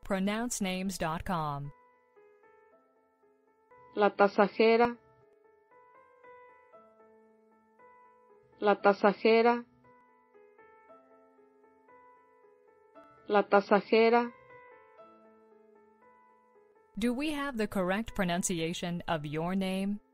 pronouncenames.com. La tasajera, la tasajera, la tasajera. Do we have the correct pronunciation of your name?